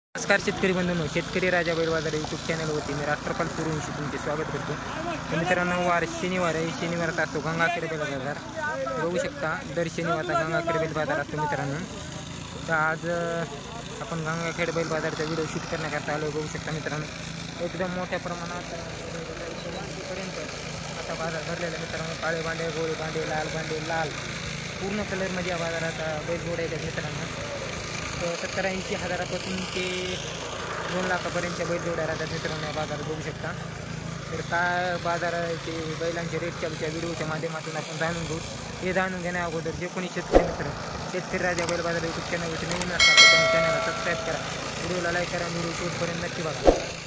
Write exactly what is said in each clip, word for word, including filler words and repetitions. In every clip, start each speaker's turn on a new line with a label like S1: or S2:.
S1: नमस्कार शेतकरी बंधूंनो, शेतकरी राजा बैल बाजार यूट्यूब चॅनलवरती मी राष्ट्रपाल सूर्यवंशी तुमचे स्वागत करतो. मित्रांनो, वार शनिवार आहे. शनिवारचा असतो गंगाखेड बैल बाजार. बघू शकता दर शनिवारचा गंगाखेड बैल बाजार असतो मित्रांनो. तर आज आपण गंगाखेड बैल बाजारचा व्हिडिओ शूट करण्याकरता आलो. बघू शकता मित्रांनो, एकदम मोठ्या प्रमाणात पर्यंत आता बाजार भरलेला मित्रांनो. काळे भांडे, गोळे भांडे, लाल भांडे, लाल पूर्ण कलरमध्ये या बाजारात बैल जोड्या आहेत मित्रांनो. सत्तर ऐंशी हजारापासून ते दोन लाखापर्यंतच्या बैल जोड्या राहतात मित्रांनो या बाजारात. बघू शकता. तर काय बाजाराचे बैलांचे रेट चालूच्या व्हिडिओच्या माध्यमातून आपण जाणून घेऊ. हे जाणून घेण्या अगोदर जे कोणी शेतकरी मित्र शेतकरी राजा बैल बाजार यूट्यूब चॅनलवरती नवीन असतात तर त्यांनी चॅनलला सबस्क्राईब करा, व्हिडिओला लाईक करा, व्हिडिओ शूटपर्यंत नक्की बघा.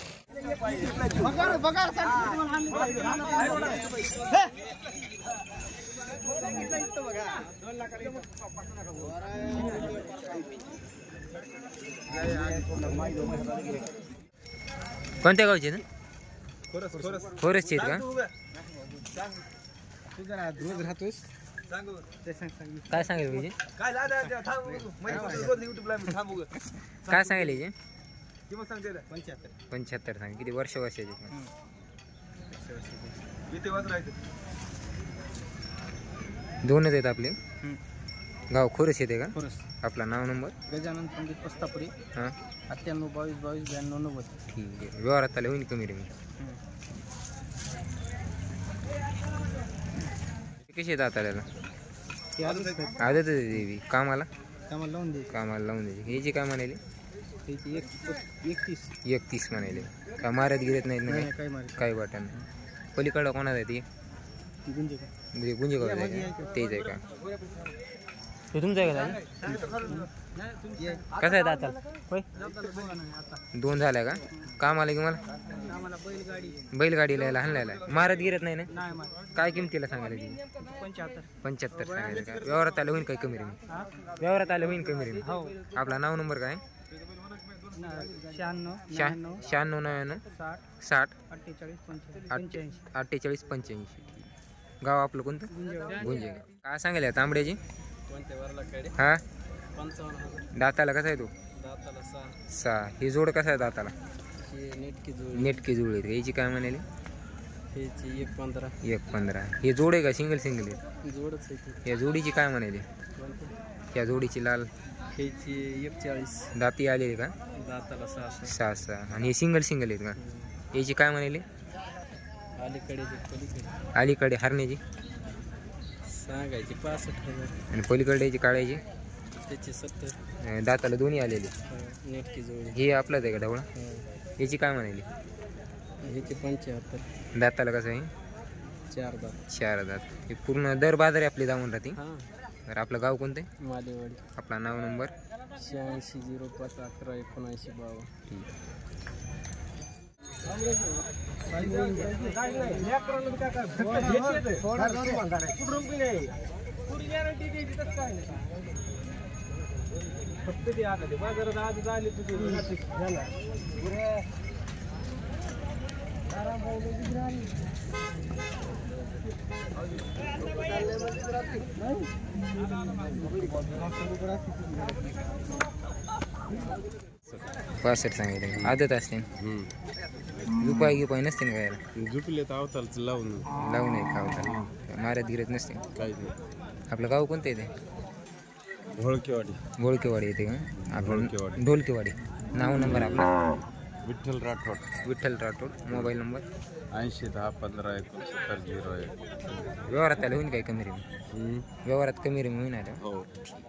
S1: कोणत्या गावचे ना? खोरसचे आहेत का? काय सांगेल म्हणजे काय सांगेल याचे? पंच्याहत्तर सांग. किती वर्ष वर्षाचे? दोनच आहेत आपले. गाव खोरस येते का? आपला नाव नंबर?
S2: गजानन पंडित पस्तापुरी.
S1: हां,
S2: अठ्ठ्याण्णव बावीस बावीस ब्याण्णव नव्वद.
S1: ठीक आहे. व्यवहारात आले होईल कमी रे मी. कशी आहेत आताल्याला? आदत देवी कामाला
S2: कामाला लावून द्यायची.
S1: कामाला लावून द्यायची. ह्याची काय म्हणाले?
S2: त्याची एक एकतीस
S1: एकतीस म्हणाले. का मारत गिरत नाहीत ना?
S2: काय मारे
S1: काही वाटत नाही. पलीकडं कोणाच आहे ती?
S2: गुंजे का
S1: म्हणजे गुंजेगाव आहे का? तेच आहे का? तो तुमचा आहे का? कसं आहे दाताला? होय, दोन झाल्या का? कामाला की मला
S2: बैलगाडी
S1: बैलगाडीला यायला हाणलायला मारत गिरत नाही ना?
S2: नाही मारे.
S1: काय किमतीला सांगायला ती?
S2: पंच्याहत्तर
S1: पंच्याहत्तर सांगायला का? व्यवहारात आलं होईल काही कमी रे? व्यवहारात आलं होईल कमी रे?
S2: हो.
S1: आपला नाव नंबर काय?
S2: शहाण्णव
S1: शहा शहाण्णव नव्याण्णव
S2: साठ
S1: साठ
S2: अठ्ठेचाळीस पंच्याऐंशी
S1: अठ्ठेचाळीस पंच्याऐंशी. गाव आपलं कोणतं? गुंजे. काय सांगायला तांबड्याची? हा, दाताला कसा आहे तो? सहा. ही जोड कसा आहे दाताला? नेटकी जोड आहे. याची काय म्हणाली?
S2: एक पंधरा
S1: एक पंधरा. हे जोड आहे का? सिंगल सिंगल आहे?
S2: जोडच आहे.
S1: या जोडीची काय म्हणाली? या जोडीची लाल
S2: ह्याची एकचाळीस.
S1: दाती आलेली का?
S2: दाताला सहा
S1: सहा सहा. आणि हे सिंगल सिंगल आहेत का? याची काय म्हणाली?
S2: अलीकडे
S1: अलीकडे हरण्याची
S2: सांगायची पासष्ट हजार.
S1: आणि पलीकडे याची काळ्याची?
S2: त्याची सत्तर.
S1: दाताला दोन्ही आलेली.
S2: नेटकी जोडी.
S1: हे आपलाच आहे का ढवळा? याची काय म्हणाली?
S2: ह्याची पंच्याहत्तर.
S1: दाताला कसं आहे?
S2: चार दात.
S1: चार दात. हे पूर्ण दर बाजारी आपली जाऊन राहते.
S2: हां.
S1: तर आपलं गाव कोणतं आहे?
S2: मालेवाडी.
S1: आपला नाव नंबर?
S2: शहाऐंशी झिरो पाच अकरा एकोणऐंशी बावन्न.
S1: ठीक.
S2: फक्त ते आता ते बाजारात आज झाले तुझे
S1: पासष्ट सांगितलं. आदत असते रुपये गिपाय नसते ना गायला?
S2: झुपले तर अवताल लावून
S1: लावून आहे खावता मारत गिरत नसते.
S2: काहीच नाही.
S1: आपलं गाव कोणतं येते?
S2: घोळकेवाडी.
S1: घोळकेवाडी येते का? आपण
S2: ढोलकेवाडी.
S1: ढोलकेवाडी. नाव नंबर आपला?
S2: विठ्ठल राठोड.
S1: विठ्ठल राठोड. Mobile number?
S2: ऐंशी दहा पंधरा एकोणसत्तर झिरो एक.
S1: व्यवहारात आलं होईल काय कमी रे? व्यवहारात कमी रे होईन आलं.
S2: हो.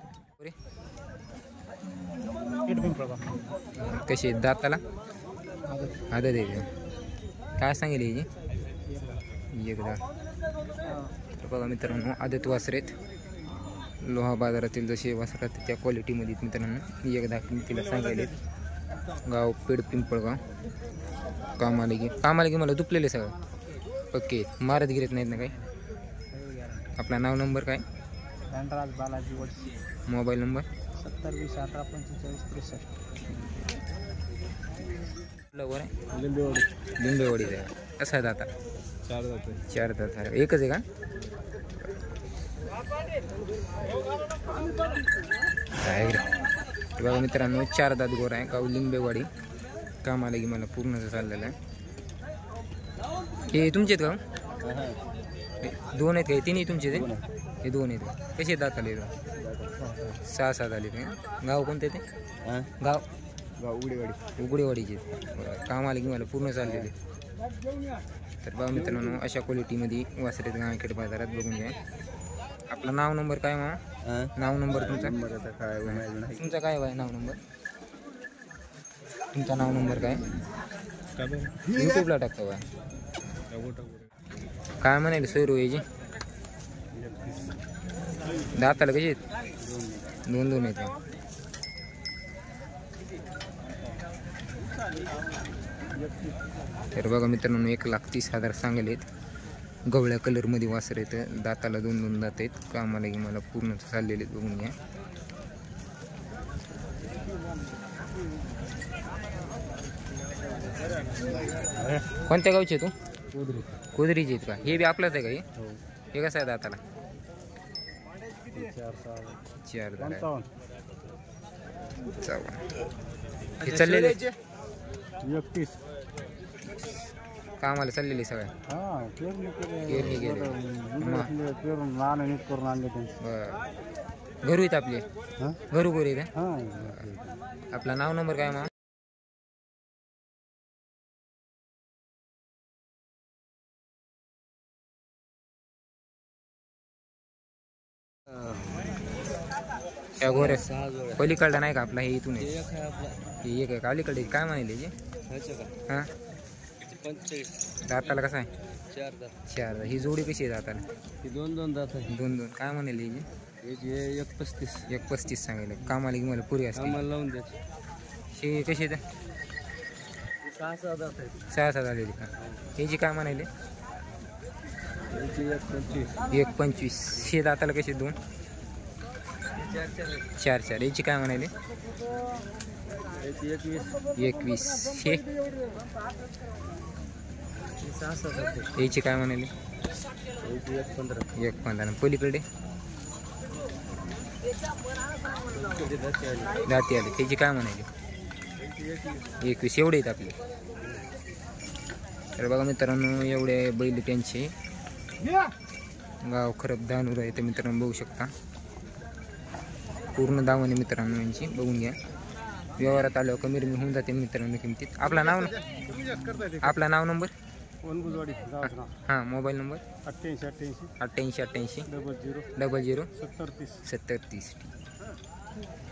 S1: कशी दाताला? आदत आहे. काय सांगेल याची? एकदा बघा मित्रांनो, आदत वासरेत लोहा बाजारातील जसे वासरात त्या क्वालिटीमध्ये मित्रांनो एकदा किमतीला सांगायले. गाव पेड पिंपळगाव. कामाला की कामाला की मला दुपलेले सगळं ओके. मारत गिरत नाहीत ना काही? आपला नाव नंबर काय?
S2: धनराज बालाजी वडशी.
S1: Mobile number?
S2: सत्तर वीस अठरा पंचेचाळीस त्रेसष्ट.
S1: बरोबर आहे.
S2: लिंबेवाडी.
S1: लिंबेवाडीचा आहे. कसं आहे आता?
S2: चार जाते.
S1: चार दात आहे. एकच आहे का? बघा मित्रांनो चार दात गोरा आहे गाव लिंबेवाडी कामाला की मला पूर्णच चाललेलं आहे. हे तुमचे आहेत का हे दोन आहेत का हे तिन्ही तुमचे ते हे दोन आहेत कसे दात आले सहा सात आले ते गाव कोणते ते गाव
S2: गाव उगडेवाडी
S1: उगडेवाडीचे कामाला की मला पूर्ण चाललेले. तर बघा मित्रांनो अशा क्वालिटीमध्ये वासरे गावाखेड बाजारात बघून घ्या. आपलं नाव नंबर काय मग नाव नंबर तुमचा तुमचा काय आहे नाव नंबर तुमचा नाव नंबर काय यूट्यूबला टाकतो का काय म्हणाले सोयरू याची दाताला कशी आहेत दोन दोन आहेत का तर बघा मित्रांनो एक लाख तीस हजार सांगलेत. गवळ्या कलरमध्ये वासर येतं दाताला दोन दोन दात आहेत कामाला की मला पूर्ण चाललेले बघून घ्या. कोणत्या गावचे तू
S2: कुदरी
S1: कुदरीचे आहेत का हे बी आपलाच आहे का हे हे कसं आहे दाताला चार चौवन हे चाललेले
S2: एकतीस
S1: कामाला चाललेले सगळ्या
S2: हां
S1: पेरणी गेले
S2: पेरून लहान नीट करून आणले
S1: बरं घरू आहेत आपले घरू घरू आहेत
S2: हां.
S1: आपला नाव नंबर काय मग त्या गोऱ्या पलीकडला नाही का आपला हे इथून आहे हे एक आहे का अलीकडे काय म्हणाले हां दाताला कसं आहे
S2: चार दात
S1: चार ही जोडी कशी आहे दाताला
S2: ही दोन दोन दात आहे
S1: दोन दोन काय म्हणाले
S2: एक पस्तीस
S1: एक पस्तीस सांगायला कामाला की मला पुरी असते
S2: आम्हाला लावून द्यायची
S1: हे कशी आहे
S2: सहा सहा दात आहे
S1: सहा सहा झालेली का ह्याची काय म्हणाले
S2: एक पंचवीस
S1: एक पंचवीस हे दाताला कसे दोन
S2: चार चार
S1: चार चार याची काय म्हणाले
S2: एकवीस
S1: एकवीस हे
S2: सहा सहा दात
S1: याची काय म्हणाले
S2: एक पंधरा
S1: एक पंधरा पलीकडे दाती आले त्याची काय म्हणाले एकवीस एवढे आहेत आपले. तर बघा मित्रांनो एवढे बैल त्यांचे गाव खरब दानूर आहे तर मित्रांनो बघू शकता पूर्ण दावणे मित्रांनो यांची बघून घ्या. व्यवहारात आल्यावर कमी कमी होऊन जाते मित्रांनो किमतीत. आपला नाव आपला नाव नंबर हां मोबाईल नंबर
S2: अठ्ठ्याऐंशी अठ्ठ्याऐंशी
S1: अठ्ठ्याऐंशी अठ्ठ्याऐंशी
S2: डबल झिरो
S1: डबल झिरो
S2: सत्तर तीस
S1: सत्तर तीस